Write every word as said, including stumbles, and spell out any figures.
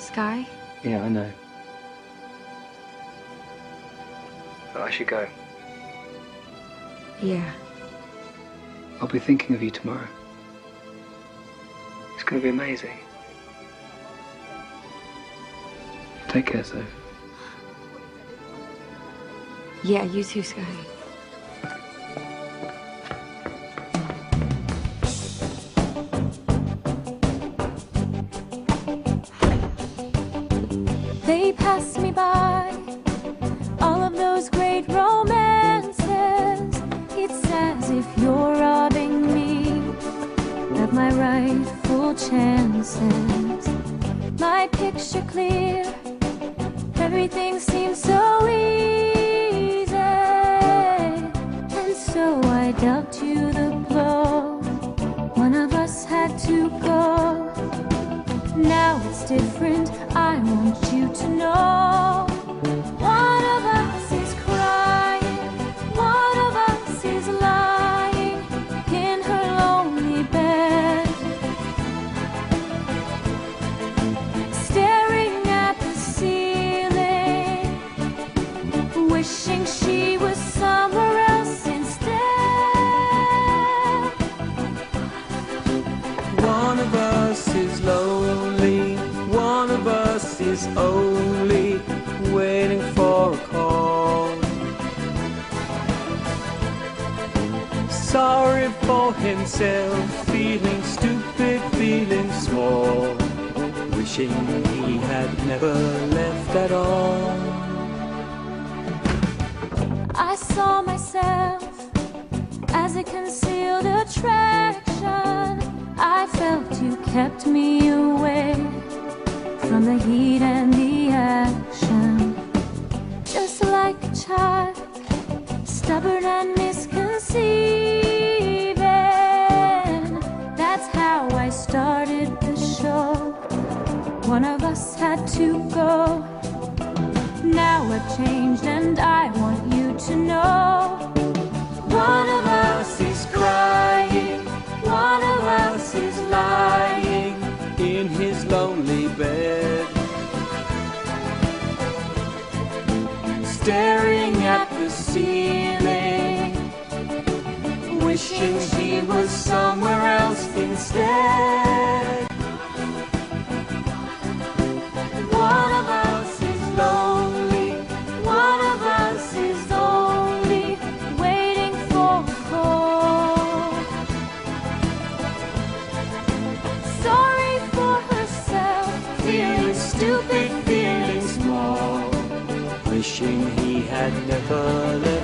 Sky? Yeah, I know. But I should go. Yeah. I'll be thinking of you tomorrow. It's going to be amazing. Take care, Soph. Yeah, you too, Sky. They pass me by, all of those great romances. It's as if you're robbing me of my rightful chances. My picture clear, everything seems so easy, and so I dealt you the blow. One of us had to go. Now it's different, I want you to know. One of us is crying, one of us is lying in her lonely bed, staring at the ceiling, wishing she was somewhere else instead. One of us is lonely, one of us is only waiting for a call. Sorry for himself, feeling stupid, feeling small, wishing he had never left at all. I saw myself as a concealed attraction. I felt you kept me away from the heat and the action. Just like a child, stubborn and misconceiving. That's how I started the show. One of us had to go. Now I've changed and I want you to know. One of us is crying, one of us is lying In his lonely bed, staring at the ceiling, wishing she was somewhere else instead. One of us is lonely, one of us is only waiting for a call. Sorry for herself, feeling stupid, feeling small, wishing he had never left.